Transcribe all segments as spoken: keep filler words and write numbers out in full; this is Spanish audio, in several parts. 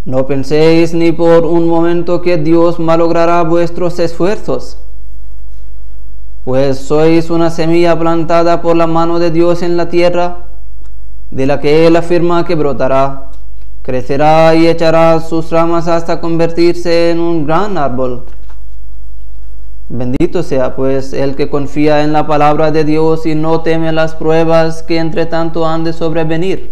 No penséis ni por un momento que Dios malogrará vuestros esfuerzos, pues sois una semilla plantada por la mano de Dios en la tierra, de la que Él afirma que brotará, crecerá y echará sus ramas hasta convertirse en un gran árbol. Bendito sea pues el que confía en la palabra de Dios y no teme las pruebas que entre tanto han de sobrevenir.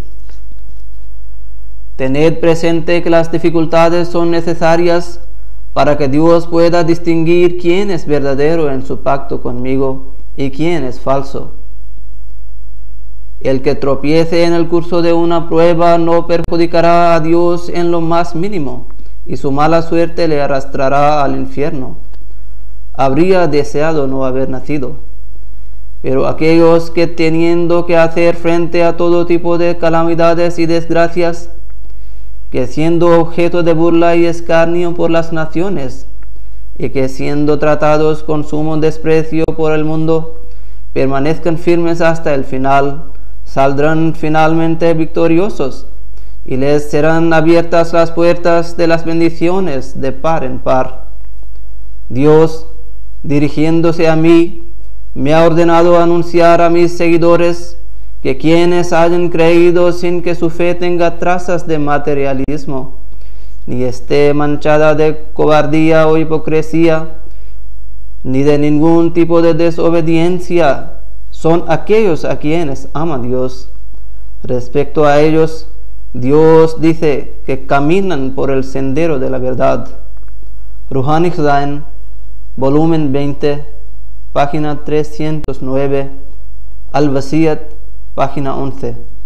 Tened presente que las dificultades son necesarias para que Dios pueda distinguir quién es verdadero en su pacto conmigo y quién es falso. El que tropiece en el curso de una prueba no perjudicará a Dios en lo más mínimo, y su mala suerte le arrastrará al infierno. Habría deseado no haber nacido. Pero aquellos que teniendo que hacer frente a todo tipo de calamidades y desgracias, que siendo objeto de burla y escarnio por las naciones, y que siendo tratados con sumo desprecio por el mundo, permanezcan firmes hasta el final, saldrán finalmente victoriosos, y les serán abiertas las puertas de las bendiciones de par en par. Dios, dirigiéndose a mí, me ha ordenado anunciar a mis seguidores que quienes hayan creído sin que su fe tenga trazas de materialismo, ni esté manchada de cobardía o hipocresía, ni de ningún tipo de desobediencia, son aquellos a quienes ama Dios. Respecto a ellos, Dios dice que caminan por el sendero de la verdad. Ruhani Khzain, volumen veinte, página trescientos nueve, Al-Wasiyat, página once.